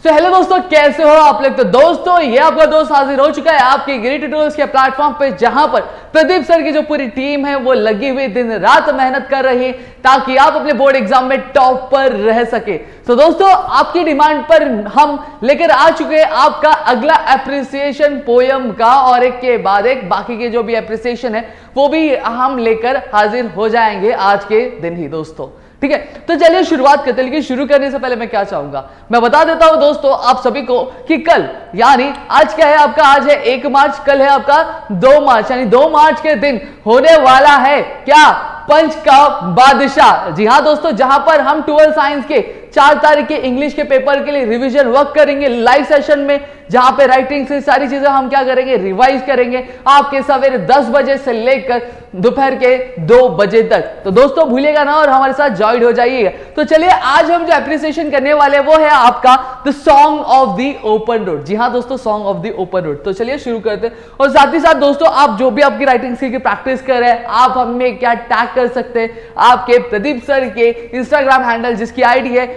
तो हेलो दोस्तों, कैसे हो आप लोग। तो दोस्तों ये आपका दोस्त हाजिर हो चुका है आपके गिरी ट्यूटोरियल्स के प्लेटफॉर्म पे, जहां पर प्रदीप सर की जो पूरी टीम है वो लगी हुई दिन रात मेहनत कर रही है ताकि आप अपने बोर्ड एग्जाम में टॉप पर रह सके। तो दोस्तों आपकी डिमांड पर हम लेकर आ चुके हैं आपका अगला एप्रिसिएशन पोयम का, और एक के बाद एक बाकी के जो भी एप्रिसिएशन है वो भी हम लेकर हाजिर हो जाएंगे आज के दिन ही दोस्तों। ठीक है, तो चलिए शुरुआत करते हैं। लेकिन शुरू करने से पहले मैं क्या चाहूंगा, मैं बता देता हूं दोस्तों आप सभी को कि कल यानी आज क्या है आपका, आज है 1 मार्च, कल है आपका 2 मार्च, यानी 2 मार्च के दिन होने वाला है क्या, पंच का बादशाह। जी हाँ दोस्तों, जहां पर हम 12 साइंस के 4 तारीख के इंग्लिश के पेपर के लिए रिवीजन वर्क करेंगे लाइव सेशन में, जहां पे राइटिंग से सारी चीजें हम क्या करेंगे, रिवाइज करेंगे आपके सवेरे 10 बजे से लेकर दोपहर के 2 बजे तक। तो दोस्तों भूलिएगा ना और हमारे साथ ज्वाइन हो जाइएगा। तो चलिए आज हम जो एप्रिसिएशन करने वाले हैं वो है आपका the song of the open road. जी हाँ दोस्तों, song of the open road. तो चलिए शुरू करते हैं। और साथ ही साथ दोस्तों आप जो भी आपकी राइटिंग स्किल की प्रैक्टिस कर रहे हैं, आप हमें क्या टैग कर सकते हैं आपके प्रदीप सर के इंस्टाग्राम हैंडल, जिसकी आईडी है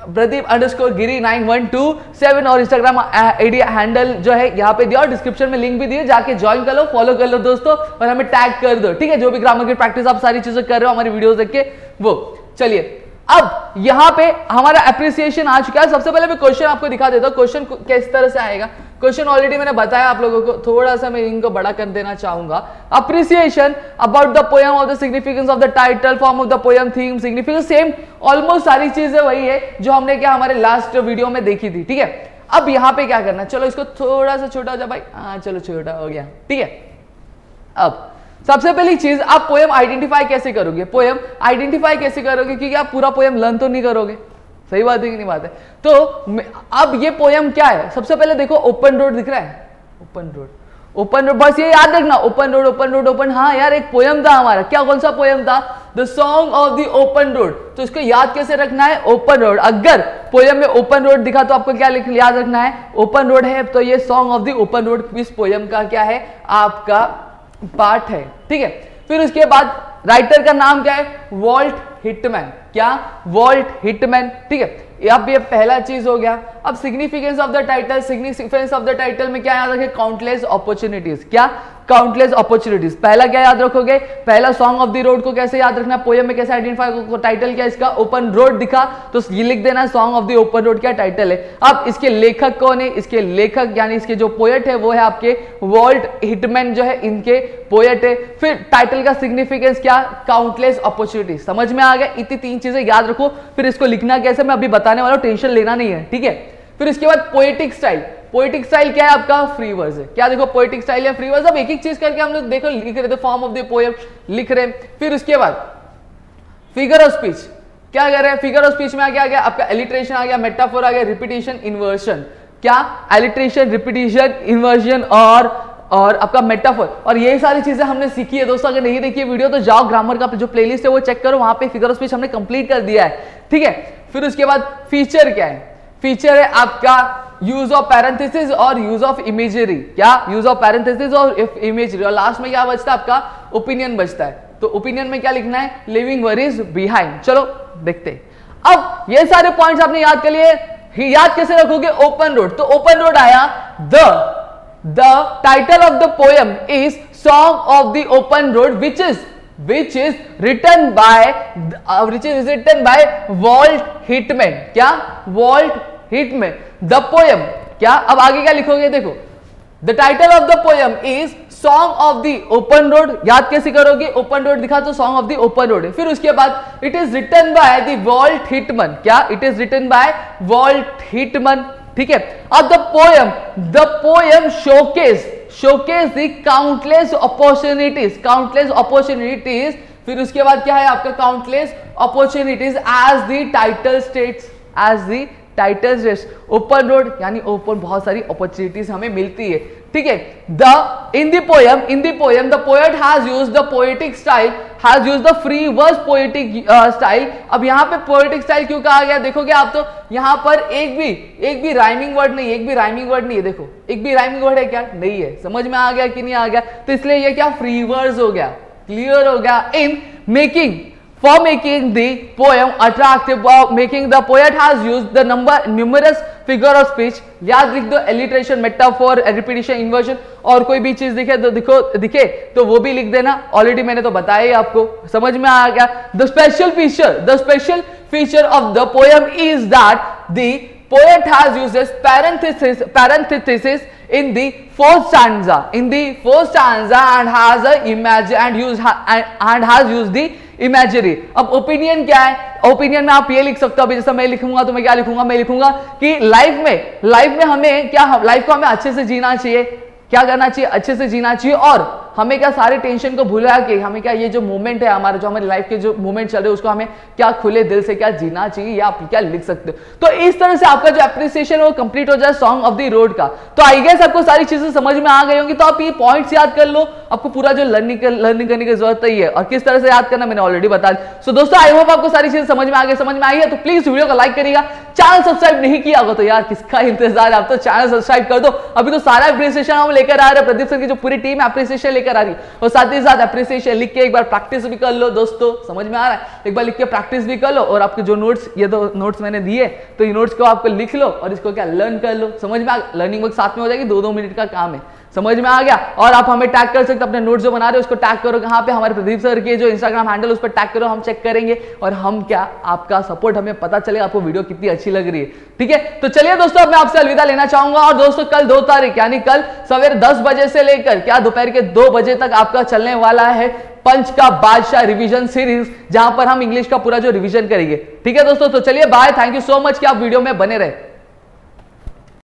प्रदीप_गिरी9127, और इंस्टाग्राम आईडी हैंडल जो है यहाँ पे दिया और डिस्क्रिप्शन में लिंक भी दिए, जाके ज्वाइन कर लो, फॉलो कर लो दोस्तों, और हमें टैग कर दो। ठीक है, जो भी ग्रामर की प्रैक्टिस आप सारी चीजें कर रहे हो हमारी वीडियोस देख के वो। चलिए अब यहाँ पे हमारा एप्रिसिएशन आ चुका है। सबसे पहले मैं क्वेश्चन आपको दिखा देता हूँ, क्वेश्चन किस तरह से आएगा। क्वेश्चन ऑलरेडी मैंने बताया आप लोगों को, थोड़ा सा मैं इनको बड़ा कर देना चाहूंगा। Appreciation about the poem of the significance of the title, form of the poem, theme, significance, same almost सारी चीजें वही है जो हमने क्या हमारे लास्ट वीडियो में देखी थी। ठीक है, अब यहाँ पे क्या करना है, चलो इसको थोड़ा सा छोटा हो जाए भाई, हाँ चलो छोटा हो गया। ठीक है, अब सबसे पहली चीज आप पोएम आइडेंटिफाई कैसे करोगे, पोएम आइडेंटिफाई कैसे करोगे, क्योंकि आप पूरा पोएम लर्न तो नहीं करोगे। सही बात है कि नहीं बात है। तो अब ये पोएम क्या है, सबसे पहले देखो ओपन रोड दिख रहा है, ओपन रोड, ओपन रोड, बस ये याद रखना, open road, open road, open. हाँ यार एक पोएम था हमारा, क्या कौन सा पोएम था, the song of the open road. तो इसको याद कैसे रखना है, ओपन रोड। अगर पोएम में ओपन रोड दिखा तो आपको क्या याद रखना है, ओपन रोड है, तो ये song of the open road इस पोएम का क्या है, आपका पार्ट है। ठीक है, फिर उसके बाद राइटर का नाम क्या है, वॉल्ट हिटमैन। क्या, वॉल्ट हिटमैन। ठीक है, अब ये पहला चीज हो गया। अब significance of the title, significance of the title में क्या याद रखें, काउंटलेस अपॉर्चुनिटीज। क्या, काउंटलेस अपॉर्चुनिटीज। पहला क्या याद रखोगे, पहला सॉन्ग ऑफ द रोड को कैसे याद रखना, पोएम में कैसे आइडेंटिफाई, टाइटल क्या इसका, ओपन रोड दिखा तो ये लिख देना song of the open road क्या टाइटल है। अब इसके लेखक कौन है, इसके लेखक यानी इसके जो पोएट है वो है आपके वॉल्ट हिटमैन जो है, इनके पोएट है। फिर टाइटल का सिग्निफिकेंस क्या, काउंटलेस अपॉर्चुनिटीज। समझ में आ गया, इतनी 3 चीजें याद रखो। फिर इसको लिखना कैसे मैं अभी बताने वाला हूं, टेंशन लेना नहीं है। ठीक है, फिर इसके बाद पोएटिक स्टाइल। पोएटिक स्टाइल क्या है आपका, फ्री वर्स है। क्या देखो, पोएटिक स्टाइल या फ्री वर्स। अब एक एक चीज करके हम लोग देखो लिख रहे थे, फॉर्म ऑफ द पोएम लिख रहे हैं। फिर उसके बाद फिगर ऑफ स्पीच, क्या कर रहे हैं, फिगर ऑफ स्पीच में क्या गया आपका, एलिट्रेशन आ गया, मेटाफोर आ गया, रिपीटिशन, इन्वर्शन। क्या, एलिट्रेशन, रिपीटिशन, इन्वर्शन और आपका मेटाफोर। और ये सारी चीजें हमने सीखी है दोस्तों। अगर नहीं देखी है वीडियो तो जाओ, ग्रामर का जो प्लेलिस्ट है वो चेक करो, वहां पे फिगर ऑफ स्पीच हमने कंप्लीट कर दिया है। ठीक है, फिर उसके बाद फीचर क्या है, फीचर है आपका यूज ऑफ पैरेंथेसिस और यूज ऑफ इमेजरी। क्या, यूज ऑफ पैरेंथेसिस और इमेजरी। और लास्ट में क्या बचता है आपका, ओपिनियन बचता है। तो ओपिनियन में क्या लिखना है, लिविंग वरीज बिहाइंड। चलो देखते हैं। अब ये सारे पॉइंट्स आपने याद कर लिए, याद कैसे रखोगे, ओपन रोड। तो ओपन रोड आया, the title of the poem is song of the open road which is written by Walt Whitman. क्या, वॉल्ट हिटमैन। द पोएम क्या, अब आगे क्या लिखोगे देखो, the title of the poem is song of the open road. याद कैसे करोगे, ओपन रोड दिखा तो song of the open road है। फिर उसके बाद it is written by the vault Whitman. क्या, it is written by Walt Whitman. ठीक है, अब the poem showcase the countless opportunities। फिर उसके बाद क्या है आपका, countless opportunities as the title states, open road यानी ओपन, बहुत सारी अपॉर्चुनिटीज हमें मिलती है। ठीक है, in the poem the poet has used the poetic style, has used the free verse poetic style। अब यहाँ पे poetic style क्यों कहा गया, देखोगे आप तो यहाँ पर एक भी राइमिंग वर्ड नहीं है। देखो एक भी राइमिंग वर्ड है क्या, नहीं है। समझ में आ गया कि नहीं आ गया, तो इसलिए ये क्या, फ्री वर्स हो गया, क्लियर हो गया। In making For making the poem attractive, making the poet has used the numerous figure of speech, याद लिख दो एलिट्रेशन, मेटाफोर, रिपीटिशन, इन्वर्जन, और कोई भी चीज दिखे तो वो भी लिख देना। ऑलरेडी मैंने तो बताया ही आपको, समझ में आ गया। The special feature of the poem is that the poet has used parenthesis in the fourth stanza and has used the imagery। अब ओपिनियन क्या है? ओपिनियन में आप ये लिख सकते हो, अभी जैसा मैं लिखूंगा तो मैं क्या लिखूंगा, मैं लिखूंगा कि लाइफ में हमें क्या, लाइफ को हमें अच्छे से जीना चाहिए, क्या करना चाहिए, अच्छे से जीना चाहिए, और हमें क्या सारे टेंशन को भुला के हमें क्या ये जो मोमेंट है हमारे, जो हमारी लाइफ के जो मोमेंट चल रहे हैं उसको हमें क्या खुले दिल से क्या जीना चाहिए, या आप क्या लिख सकते हो। तो इस तरह से आपका जो एप्रिसिएशन है वो कंप्लीट हो जाए सॉन्ग ऑफ द रोड का। तो आई गेस आपको सारी चीजें समझ में आ गई होंगी। तो आप ये पॉइंट्स याद कर लो, आपको पूरा जो लर्निंग करने की जरूरत ही है, और किस तरह से याद करना मैंने ऑलरेडी बता दिया। सो दोस्तों आई होप आपको सारी चीजें समझ में आ गई, समझ में आई है तो प्लीज वीडियो को लाइक करिएगा। चैनल सब्सक्राइब नहीं किया होगा तो यार किसका इंतजार है, आप तो चैनल सब्सक्राइब कर दो। अभी तो सारा एप्रिसिएशन हम लेकर आ रहे हैं, प्रदीप सर की जो पूरी टीम एप्रिसिएशन लेकर आ रही है, और साथ ही साथ एप्रिसिएशन लिख के एक बार प्रैक्टिस भी कर लो दोस्तों, समझ में आ रहा है, एक बार लिख के प्रैक्टिस भी कर लो। और आपके जो नोट्स, ये तो नोट्स मैंने दिए, तो ये नोट्स को आपको लिख लो और इसको क्या लर्न कर लो, समझ में आ गया। लर्निंग वर्क साथ में हो जाएगी, 2-2 मिनट का काम है, समझ में आ गया। और आप हमें टैग कर सकते हो, अपने नोट्स जो बना रहे हो उसको टैग करो कहां पे, हमारे प्रदीप सर के जो इंस्टाग्राम हैंडल उस पर टैग करो, हम चेक करेंगे और हम क्या आपका सपोर्ट, हमें पता चलेगा आपको वीडियो कितनी अच्छी लग रही है, ठीक है। तो चलिए दोस्तों अब मैं आपसे अलविदा लेना चाहूंगा। और दोस्तों कल 2 तारीख यानी कल सवेरे 10 बजे से लेकर क्या दोपहर के 2 बजे तक आपका चलने वाला है पंच का बादशाह रिवीजन सीरीज, जहां पर हम इंग्लिश का पूरा जो रिवीजन करेंगे, ठीक है दोस्तों। तो चलिए bye, thank you so much कि आप वीडियो में बने रहे।